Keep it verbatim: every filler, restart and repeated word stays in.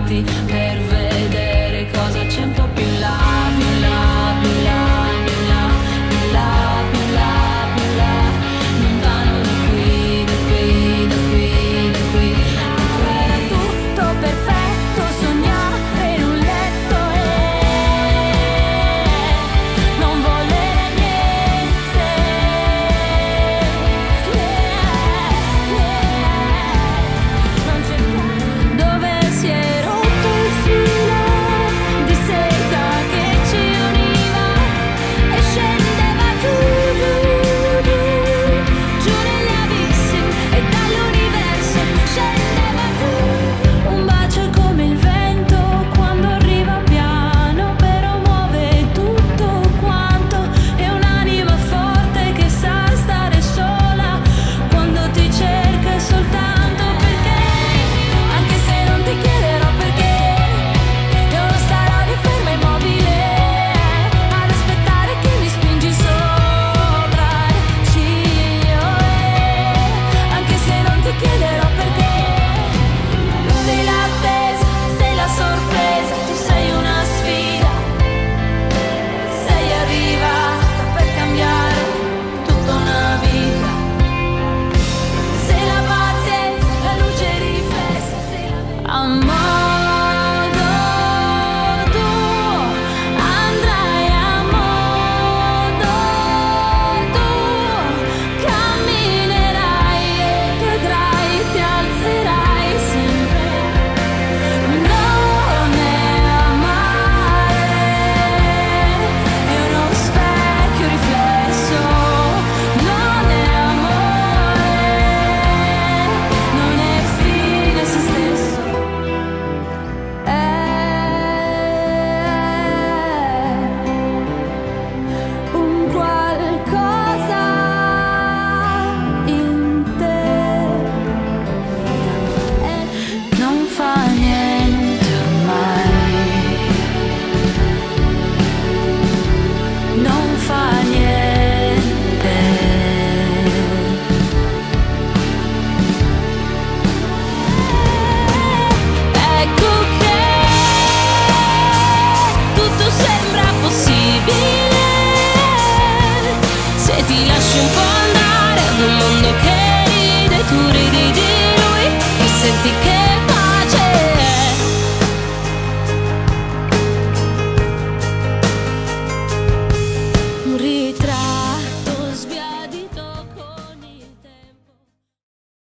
avanti per vedere cosa c'è un po' più in là, più in là, più in là, più in là, più in là, più in là, più in là, lontano da qui, da qui, da qui, da qui, da qui. Era tutto perfetto, sognare in un letto e non volere niente. Non cercare dove si è rotto il filo di seta che ci univa e scendeva giù, giù, giù, giù negli abissi e dall'universo scendeva giù. Un bacio è come il vento quando arriva piano, però muove tutto quanto. È un'anima forte che sa stare sola quando ti cerca soltanto perché, anche se non ti chiederò perché, io non starò lì ferma immobile ad aspettare che mi spingi sopra il ciglio. E anche se non ti chiederò perché, sei l'attesa, sei la sorpresa, tu sei una sfida, sei arrivata per cambiare tutta una vita. Sei la pazienza, la luce riflessa, sei la verità.